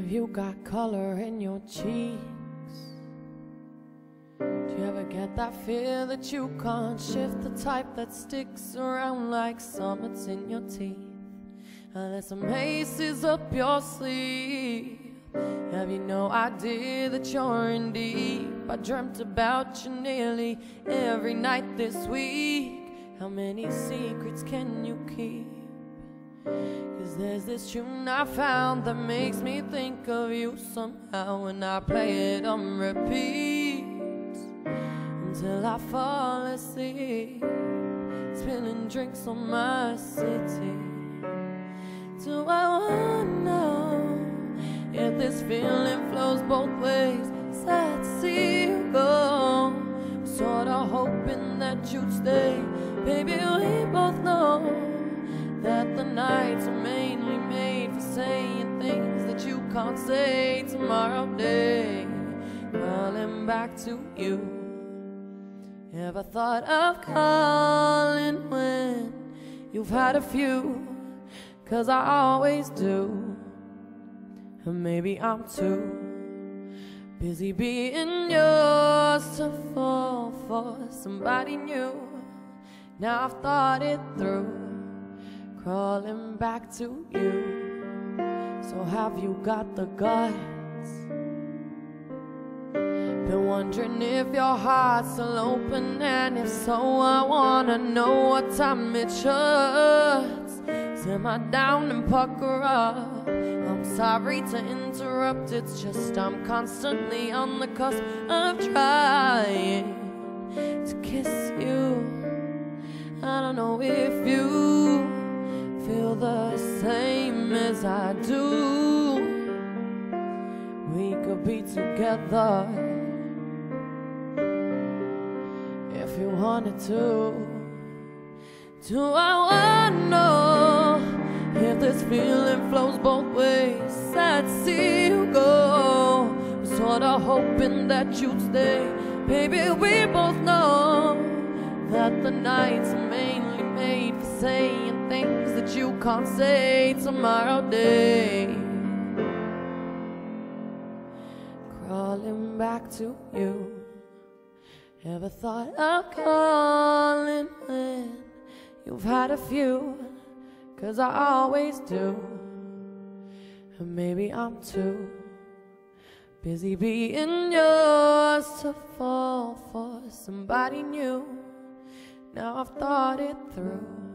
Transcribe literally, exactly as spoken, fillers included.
Have you got color in your cheeks? Do you ever get that fear that you can't shift? The type that sticks around like summits in your teeth, and there's some aces up your sleeve. Have you no idea that you're in deep? I dreamt about you nearly every night this week. How many secrets can you keep? Cause there's this tune I found that makes me think of you somehow, and I play it on repeat until I fall asleep, spilling drinks on my city. Do I wanna know if this feeling flows both ways? Sad to see you go, sorta hoping that you'd stay. Baby, we both know that the nights are mainly made for saying things that you can't say tomorrow day. Calling back to you. Ever thought of calling when you've had a few? Cause I always do. And maybe I'm too busy being yours to fall for somebody new. Now I've thought it through, crawling back to you. So have you got the guts? Been wondering if your heart's still open, and if so, I wanna know what time it shuts. Simmer down and pucker up. I'm sorry to interrupt, it's just I'm constantly on the cusp of trying to kiss you. I don't know if you feel the same as I do. We could be together if you wanted to. Do I wanna know if this feeling flows both ways? Sad to see you go, I'm sorta hoping that you'd stay. Baby, we both know that the nights are mainly made for saying things that you can't say tomorrow day. Crawling back to you. Ever thought of calling when you've had a few? Cause I always do. And maybe I'm too busy being yours to fall for somebody new. Now I've thought it through,